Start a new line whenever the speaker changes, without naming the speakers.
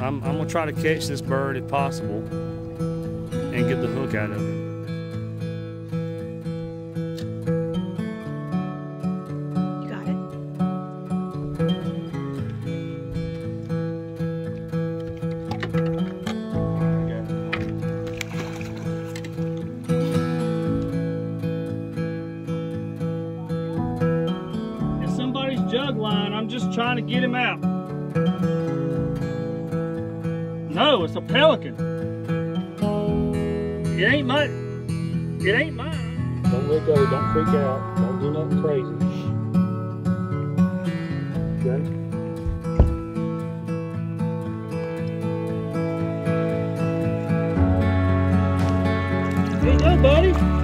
I'm gonna try to catch this bird if possible and get the hook out of it.
You got it.
It's somebody's jug line. I'm just trying to get him out. No, it's a pelican. It ain't mine. It ain't mine. Don't let go. Don't freak out. Don't do nothing crazy. Good. There you go, buddy.